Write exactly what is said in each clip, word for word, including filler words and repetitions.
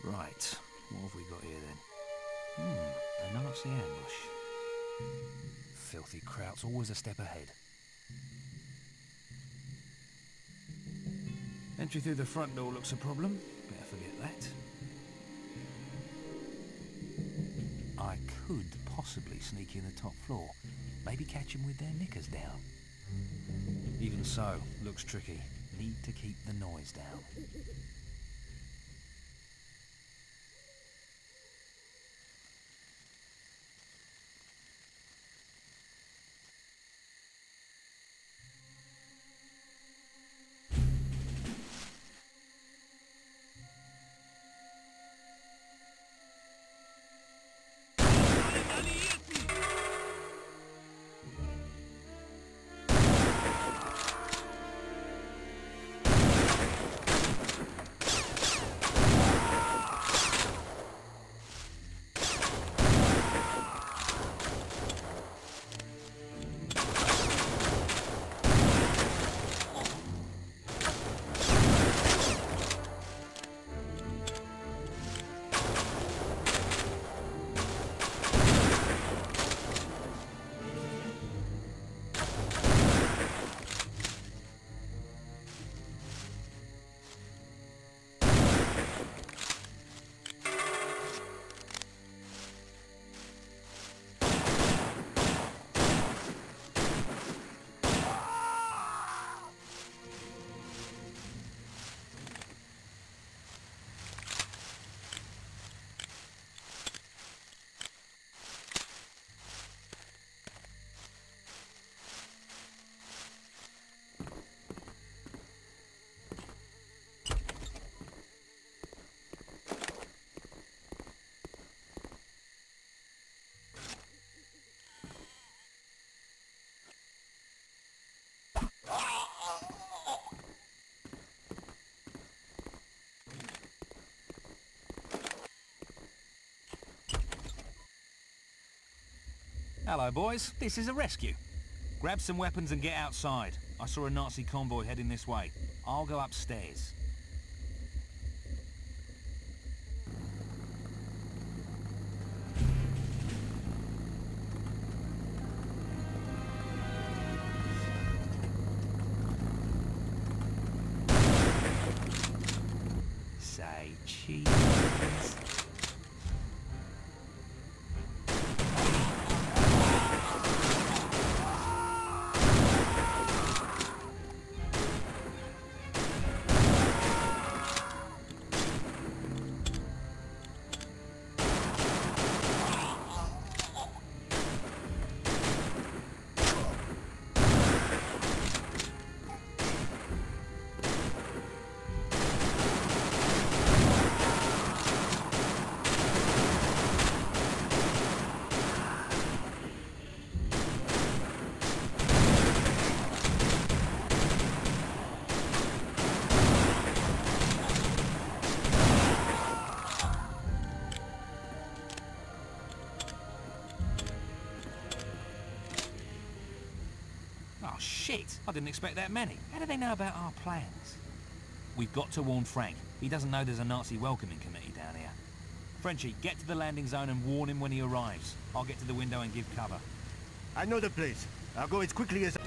Right, what have we got here then? Hmm, a Nazi ambush. Filthy Kraut's always a step ahead. Entry through the front door looks a problem. Better forget that. I could possibly sneak in the top floor. Maybe catch them with their knickers down. Even so, looks tricky. Need to keep the noise down. Hello, boys. This is a rescue. Grab some weapons and get outside. I saw a Nazi convoy heading this way. I'll go upstairs. Say cheese. Oh, shit! I didn't expect that many. How do they know about our plans? We've got to warn Frank. He doesn't know there's a Nazi welcoming committee down here. Frenchie, get to the landing zone and warn him when he arrives. I'll get to the window and give cover. I know the place. I'll go as quickly as...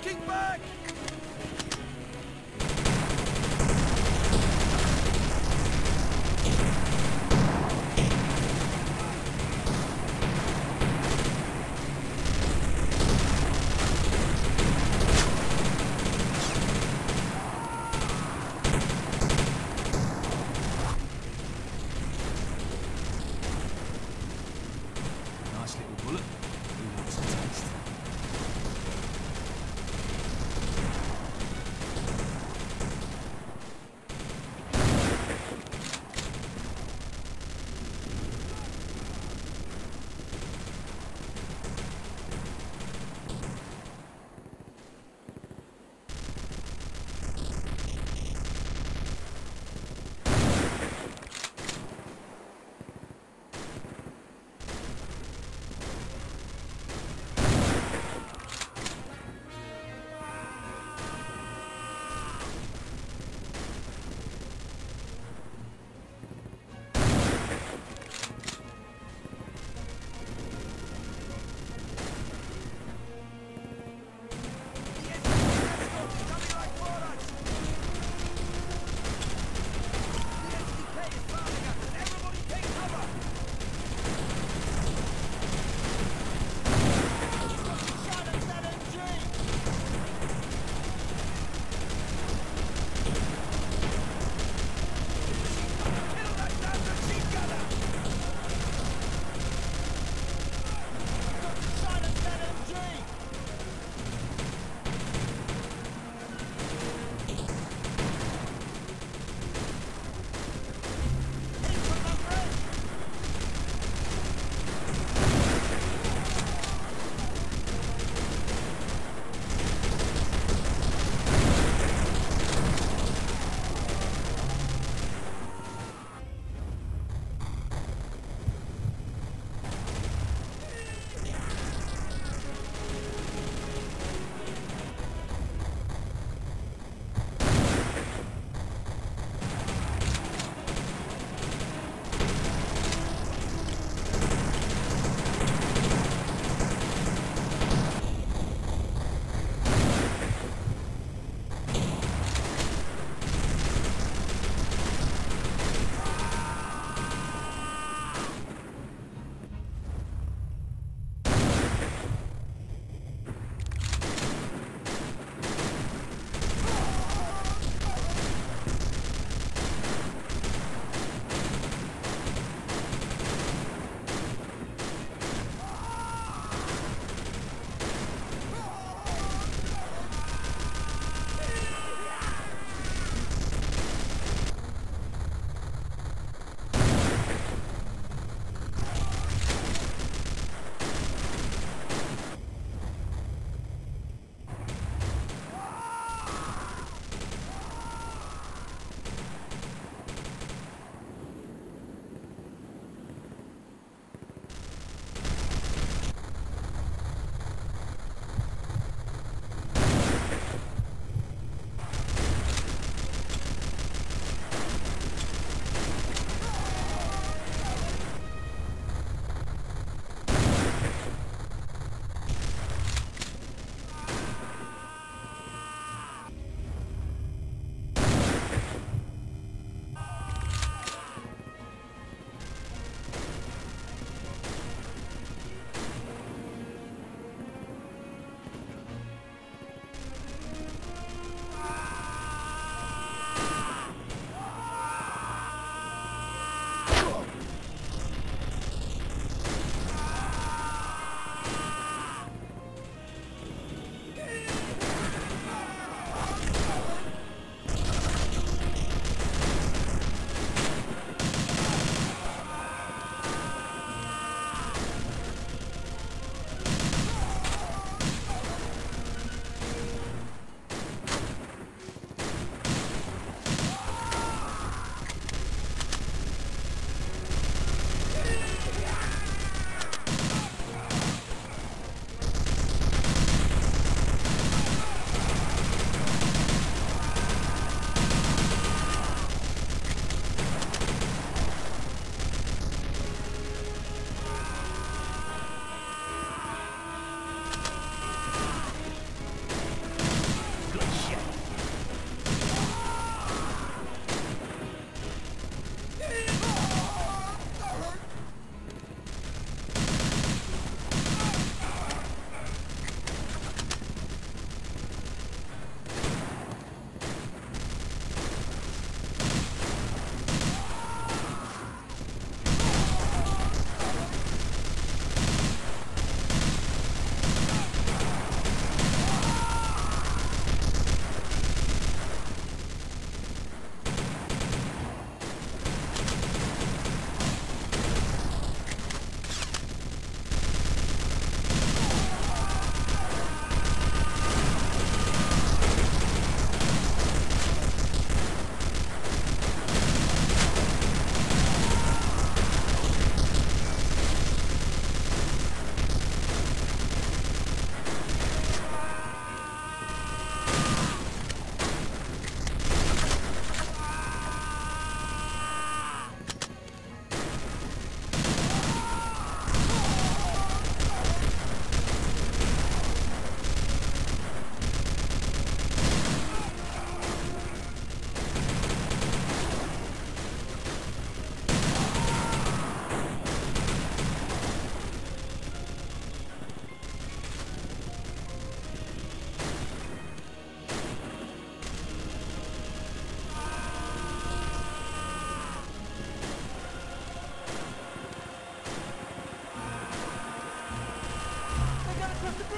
looking back! Nice little bullet. Who wants a taste?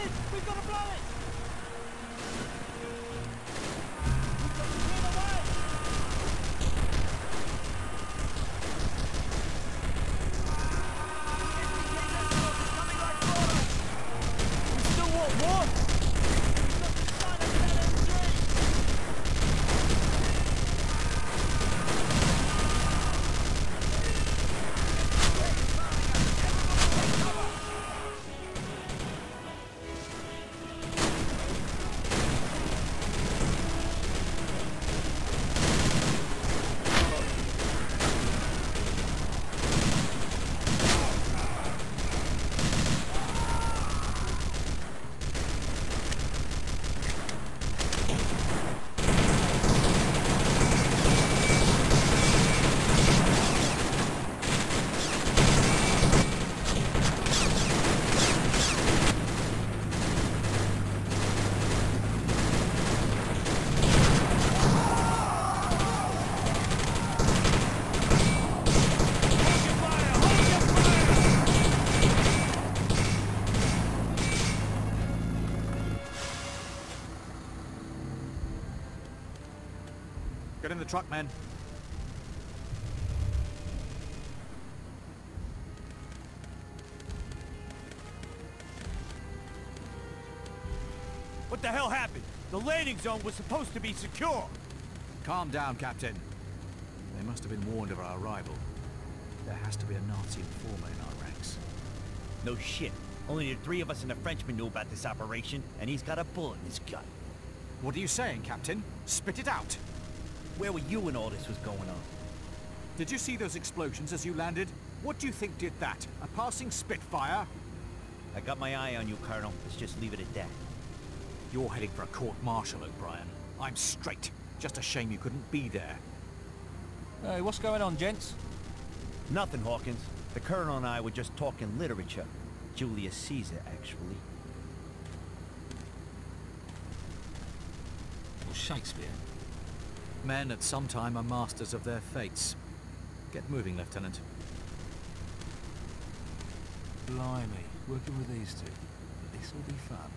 Hawkins! We've got to blow it! Get in the truck, men. What the hell happened? The landing zone was supposed to be secure. Calm down, Captain. They must have been warned of our arrival. There has to be a Nazi informer in our ranks. No shit. Only the three of us and the Frenchman knew about this operation, and he's got a bullet in his gut. What are you saying, Captain? Spit it out! Where were you when all this was going on? Did you see those explosions as you landed? What do you think did that? A passing Spitfire? I got my eye on you, Colonel. Let's just leave it at that. You're heading for a court-martial, O'Brien. I'm straight. Just a shame you couldn't be there. Hey, what's going on, gents? Nothing, Hawkins. The Colonel and I were just talking literature. Julius Caesar, actually. Or Shakespeare. Men at some time are masters of their fates. Get moving, Lieutenant. Blimey, working with these two. This'll be fun.